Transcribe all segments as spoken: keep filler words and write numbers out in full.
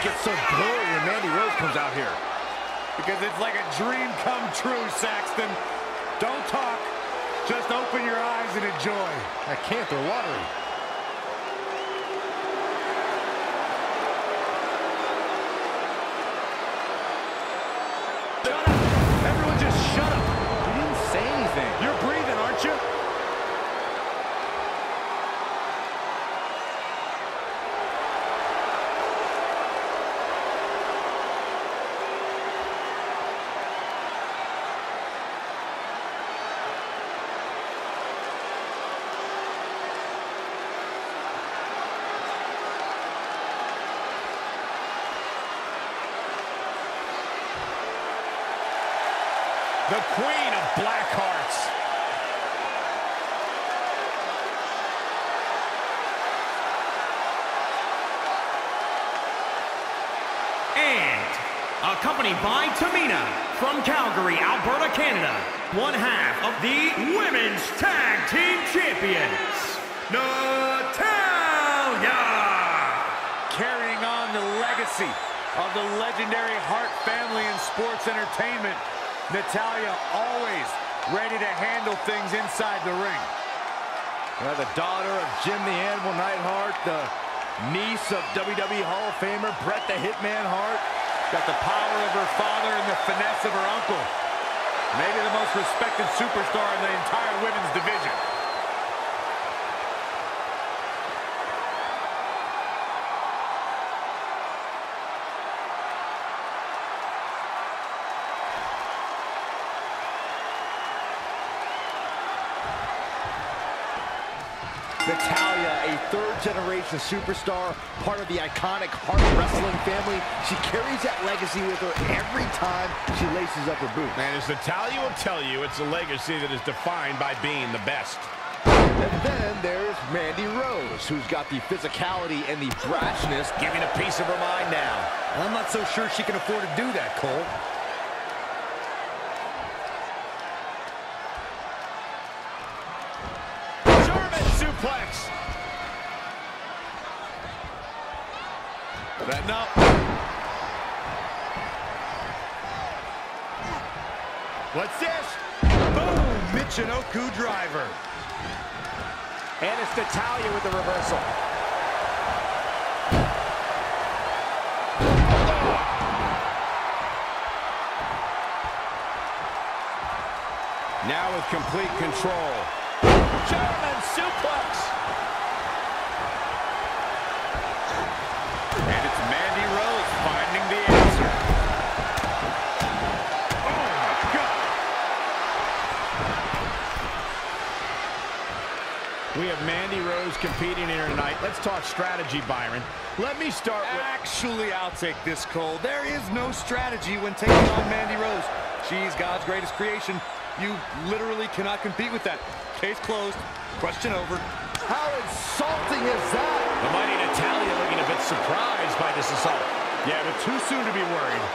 gets so blurry when Mandy Rose comes out here. Because it's like a dream come true, Saxton. Don't talk. Just open your eyes and enjoy. I can't, they're watery. Shut up! Everyone just shut up! You didn't say anything. You're breathing, aren't you? The Queen of Black Hearts. And accompanied by Tamina from Calgary, Alberta, Canada, one half of the Women's Tag Team Champions, Natalya. Carrying on the legacy of the legendary Hart family in sports entertainment, Natalya always ready to handle things inside the ring. Well, the daughter of Jim the Animal Neidhart, the niece of W W E Hall of Famer Bret the Hitman Hart. Got the power of her father and the finesse of her uncle. Maybe the most respected superstar in the entire women's division. Natalya, a third-generation superstar, part of the iconic Hart wrestling family. She carries that legacy with her every time she laces up her boots. And as Natalya will tell you, it's a legacy that is defined by being the best. And then there's Mandy Rose, who's got the physicality and the brashness, giving a piece of her mind now. I'm not so sure she can afford to do that, Cole. Suplex. Setting up. What's this? Boom! Michinoku driver. And it's Natalya with the reversal. Now with complete control. German suplex. And it's Mandy Rose finding the answer. Oh, my God. We have Mandy Rose competing here tonight. Let's talk strategy, Byron. Let me start with... Actually, I'll take this, Cole. There is no strategy when taking on Mandy Rose. She's God's greatest creation. You literally cannot compete with that. Case closed. Question over. How insulting is that? The mighty Natalya looking a bit surprised by this assault. Yeah, but too soon to be worried.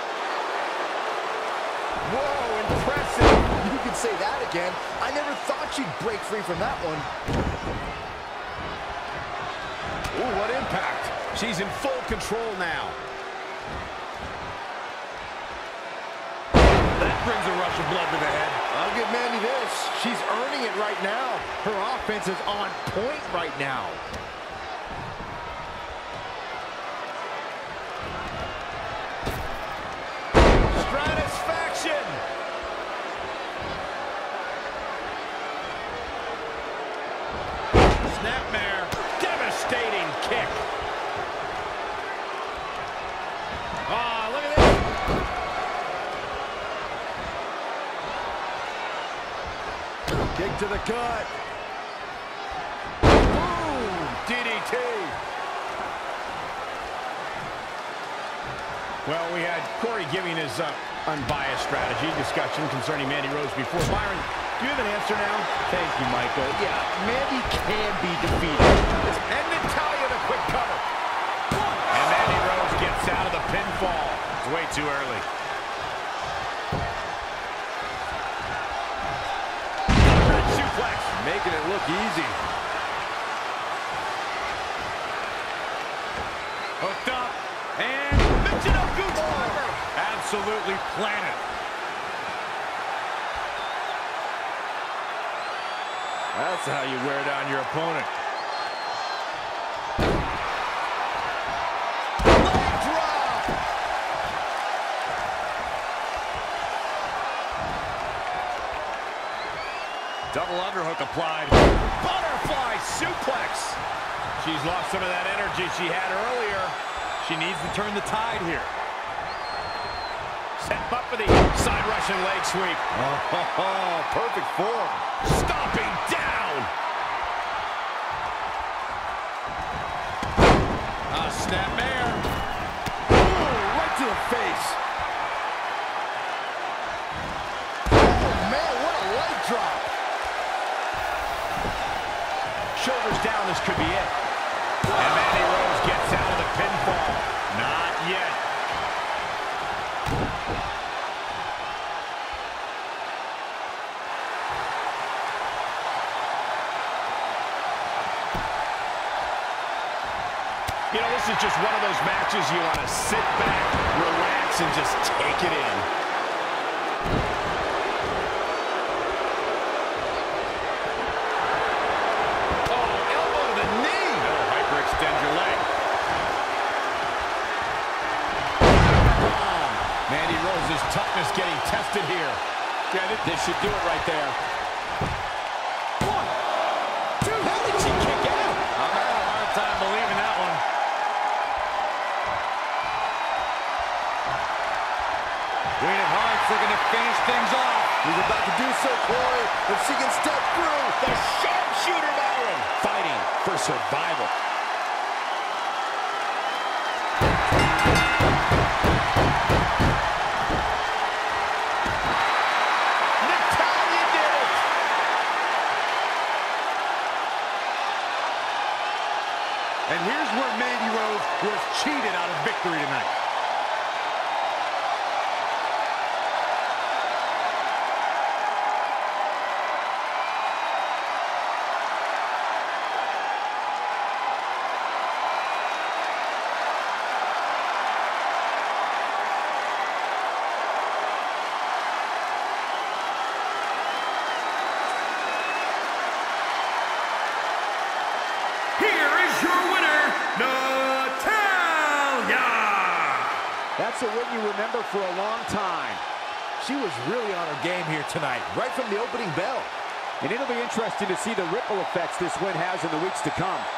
Whoa, impressive. You can say that again. I never thought she'd break free from that one. Ooh, what impact. She's in full control now. That brings a rush of blood to the head. I'll give Mandy this. She's earning it right now. Her offense is on point right now. Stratisfaction. Snapmare. Devastating kick. Ah, look at this. Kick to the gut. Boom! D D T. Well, we had Corey giving his uh, unbiased strategy discussion concerning Mandy Rose before. Byron, do you have an answer now? Thank you, Michael. Yeah, Mandy can be defeated. And Natalya the quick cover. And Mandy Rose gets out of the pinfall. It's way too early. Suplex. Making it look easy. Hooked up. And Michinoku driver. Absolutely planted. That's how you wear down your opponent. Leg drop. Double underhook applied. Butterfly suplex. She's lost some of that energy she had earlier. She needs to turn the tide here. Step up for the side Russian leg sweep. Oh, perfect form. Stomping down. A snapmare. Ooh, right to the face. Oh, man, what a leg drop. Shoulders down, this could be it. And Mandy Rose gets out of the pinfall. Not yet. You know, this is just one of those matches you want to sit back, relax, and just take it in. Oh, elbow to the knee. That'll hyperextend your leg. Mandy Rose's toughness getting tested here. Yeah, this, this should do it right there. One, two. How did she kick out? I'm having a hard time believing that one. Queen of Hearts looking to finish things off. He's about to do so, Corey. If she can step through. The sharpshooter Byron fighting for survival. Natalya did it. And here's where Mandy Rose was cheated out of victory tonight. Here is your winner, Natalya! That's a win you remember for a long time. She was really on her game here tonight, right from the opening bell. And it'll be interesting to see the ripple effects this win has in the weeks to come.